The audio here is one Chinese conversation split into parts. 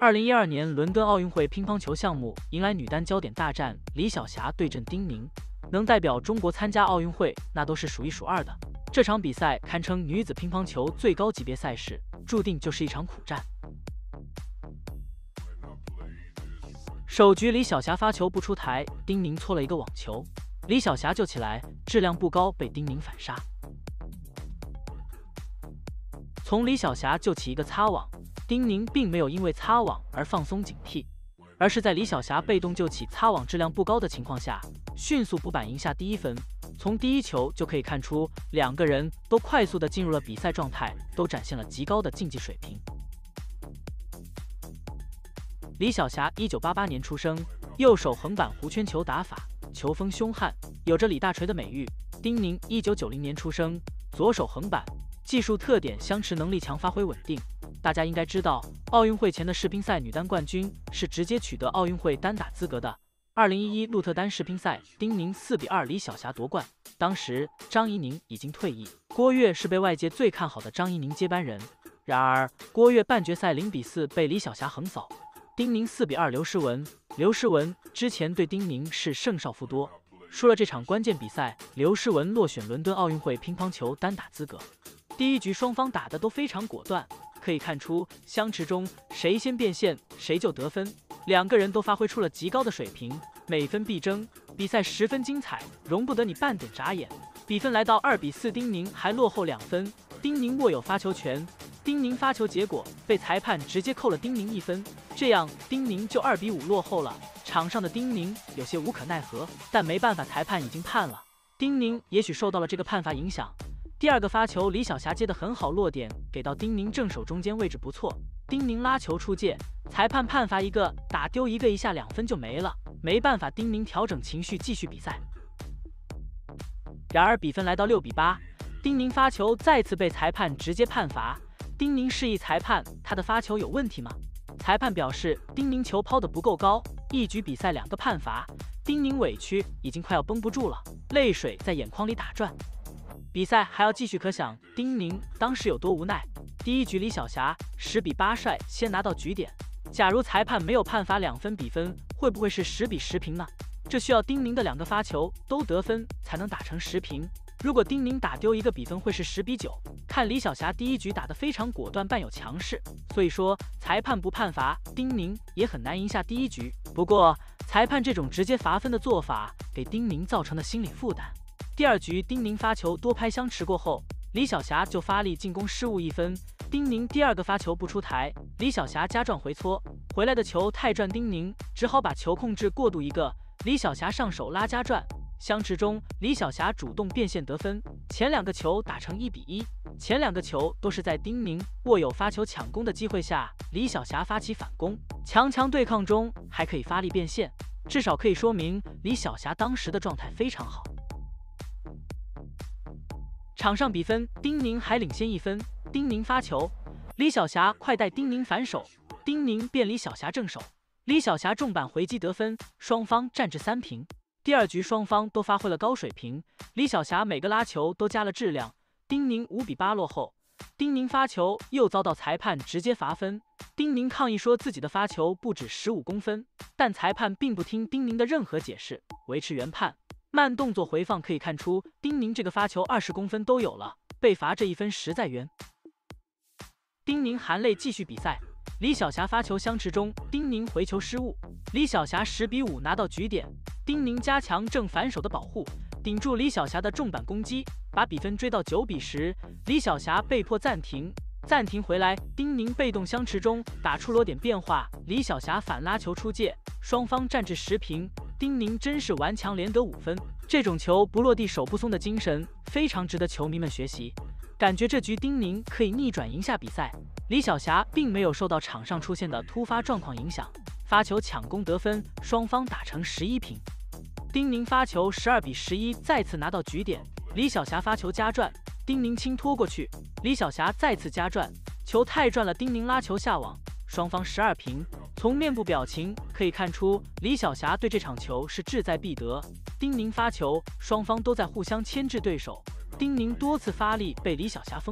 2012年伦敦奥运会乒乓球项目迎来女单焦点大战，李晓霞对阵丁宁，能代表中国参加奥运会，那都是数一数二的。这场比赛堪称女子乒乓球最高级别赛事，注定就是一场苦战。首局李晓霞发球不出台，丁宁搓了一个网球，李晓霞救起来，质量不高，被丁宁反杀。从李晓霞救起一个擦网，丁宁并没有因为擦网而放松警惕，而是在李晓霞被动救起擦网质量不高的情况下，迅速补板赢下第1分。从第一球就可以看出，两个人都快速地进入了比赛状态，都展现了极高的竞技水平。李晓霞1988年出生，右手横板弧圈球打法，球风凶悍，有着李大锤的美誉。丁宁1990年出生，左手横板，技术特点相持能力强，发挥稳定。大家应该知道，奥运会前的世乒赛女单冠军是直接取得奥运会单打资格的。2011鹿特丹世乒赛，丁宁4比2李晓霞夺冠。当时张怡宁已经退役，郭跃是被外界最看好的张怡宁接班人。然而郭跃半决赛0比4被李晓霞横扫，丁宁4比2刘诗雯。刘诗雯之前对丁宁是胜少负多，输了这场关键比赛，刘诗雯落选伦敦奥运会乒乓球单打资格。第一局双方打得都非常果断，可以看出相持中谁先变现谁就得分，两个人都发挥出了极高的水平，每分必争，比赛十分精彩，容不得你半点眨眼。比分来到2比4，丁宁还落后2分，丁宁握有发球权，丁宁发球结果被裁判直接扣了丁宁1分，这样丁宁就2比5落后了。场上的丁宁有些无可奈何，但没办法，裁判已经判了，丁宁也许受到了这个判罚影响。第二个发球，李晓霞接得很好，落点给到丁宁正手中间，位置不错。丁宁拉球出界，裁判判罚一个打丢一个，一下2分就没了。没办法，丁宁调整情绪继续比赛。然而比分来到6比8，丁宁发球再次被裁判直接判罚。丁宁示意裁判他的发球有问题吗？裁判表示丁宁球抛得不够高。一局比赛2个判罚，丁宁委屈已经快要绷不住了，泪水在眼眶里打转。比赛还要继续，可想丁宁当时有多无奈。第一局李晓霞10比8率先拿到局点，假如裁判没有判罚2分，比分会不会是10比10平呢？这需要丁宁的2个发球都得分才能打成10平。如果丁宁打丢一个，比分会是10比9。看李晓霞第一局打得非常果断，伴有强势，所以说裁判不判罚，丁宁也很难赢下第一局。不过裁判这种直接罚分的做法，给丁宁造成了心理负担。第二局丁宁发球多拍相持过后，李晓霞就发力进攻失误1分，丁宁第二个发球不出台，李晓霞加转回搓，回来的球太转，丁宁只好把球控制过度一个，李晓霞上手拉加转，相持中李晓霞主动变现得分，前2个球打成1比1，前2个球都是在丁宁握有发球抢攻的机会下，李晓霞发起反攻，强对抗中还可以发力变现，至少可以说明李晓霞当时的状态非常好。场上比分，丁宁还领先1分。丁宁发球，李晓霞快带丁宁反手，丁宁变李晓霞正手，李晓霞重板回击得分，双方战至3平。第二局双方都发挥了高水平，李晓霞每个拉球都加了质量，丁宁5比8落后。丁宁发球又遭到裁判直接罚分，丁宁抗议说自己的发球不止15公分，但裁判并不听丁宁的任何解释，维持原判。慢动作回放可以看出，丁宁这个发球20公分都有了，被罚这1分实在冤。丁宁含泪继续比赛，李晓霞发球相持中，丁宁回球失误，李晓霞10比5拿到局点。丁宁加强正反手的保护，顶住李晓霞的重板攻击，把比分追到9比10。李晓霞被迫暂停回来，丁宁被动相持中打出落点变化，李晓霞反拉球出界，双方战至10平。丁宁真是顽强连得5分，这种球不落地手不松的精神非常值得球迷们学习。感觉这局丁宁可以逆转赢下比赛。李晓霞并没有受到场上出现的突发状况影响，发球抢攻得分，双方打成11平。丁宁发球12比11再次拿到局点，李晓霞发球加转，丁宁轻拖过去，李晓霞再次加转，球太转了，丁宁拉球下网，双方12平。从面部表情可以看出，李晓霞对这场球是志在必得。丁宁发球，双方都在互相牵制对手，丁宁多次发力被李晓霞封住，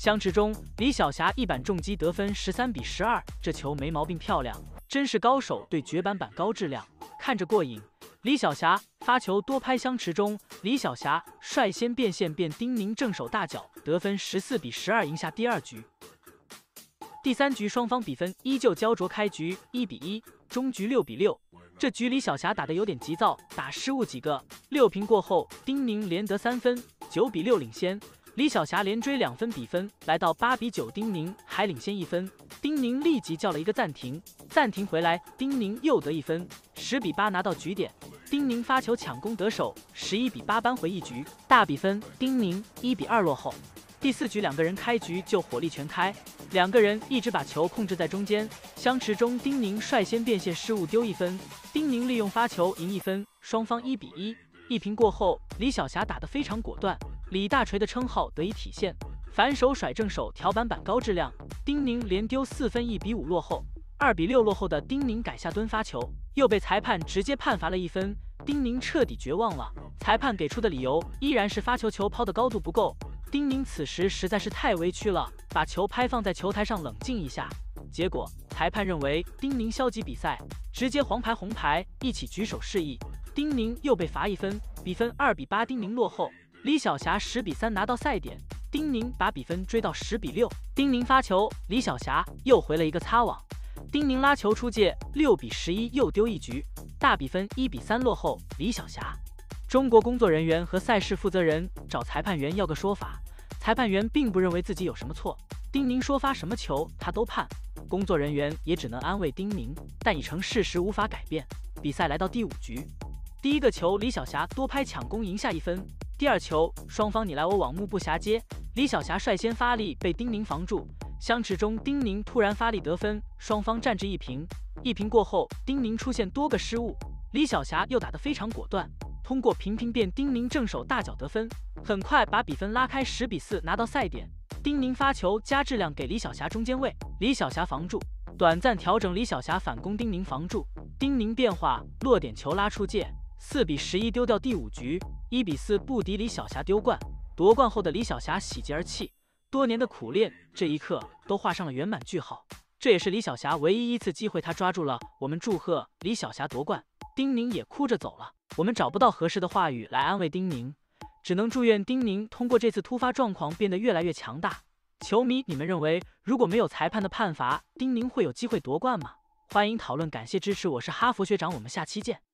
相持中，李晓霞一板重击得分13-12，这球没毛病，漂亮，真是高手对绝板高质量，看着过瘾。李晓霞发球多拍相持中，李晓霞率先变线便丁宁正手大脚，得分14-12，赢下第2局。第3局双方比分依旧焦灼，开局1-1，中局6-6。这局李晓霞打得有点急躁，打失误几个。6平过后，丁宁连得3分，9-6领先。李晓霞连追2分，比分来到8-9，丁宁还领先1分。丁宁立即叫了一个暂停，暂停回来，丁宁又得1分，10-8拿到局点。丁宁发球抢攻得手，11-8扳回一局，大比分，丁宁1-2落后。第4局两个人开局就火力全开，两个人一直把球控制在中间。相持中，丁宁率先变线失误丢1分，丁宁利用发球赢1分，双方1-1。1平过后，李晓霞打得非常果断，李大锤的称号得以体现，反手甩正手调板高质量。丁宁连丢4分，1-5落后。2-6落后的丁宁改下蹲发球，又被裁判直接判罚了1分，丁宁彻底绝望了。裁判给出的理由依然是发球抛的高度不够。丁宁此时实在是太委屈了，把球拍放在球台上冷静一下。结果裁判认为丁宁消极比赛，直接黄牌红牌，一起举手示意。丁宁又被罚1分，比分2-8，丁宁落后。李晓霞10-3拿到赛点，丁宁把比分追到10-6。丁宁发球，李晓霞又回了一个擦网。丁宁拉球出界，6-11又丢一局，大比分1-3落后李晓霞。中国工作人员和赛事负责人找裁判员要个说法，裁判员并不认为自己有什么错，丁宁说发什么球他都判，工作人员也只能安慰丁宁，但已成事实无法改变。比赛来到第5局，第1个球李晓霞多拍抢攻赢下1分，第2球双方你来我往，目不暇接，李晓霞率先发力被丁宁防住。相持中，丁宁突然发力得分，双方战至1平。1平过后，丁宁出现多个失误，李晓霞又打得非常果断，通过平便丁宁正手大脚得分，很快把比分拉开10-4拿到赛点。丁宁发球加质量给李晓霞中间位，李晓霞防住，短暂调整，李晓霞反攻，丁宁防住，丁宁变化落点球拉出界，4-11丢掉第5局。1-4不敌李晓霞丢冠，夺冠后的李晓霞喜极而泣，多年的苦练这一刻都画上了圆满句号。这也是李晓霞唯一一次机会，她抓住了。我们祝贺李晓霞夺冠，丁宁也哭着走了。我们找不到合适的话语来安慰丁宁，只能祝愿丁宁通过这次突发状况变得越来越强大。球迷，你们认为如果没有裁判的判罚，丁宁会有机会夺冠吗？欢迎讨论，感谢支持，我是哈佛学长，我们下期见。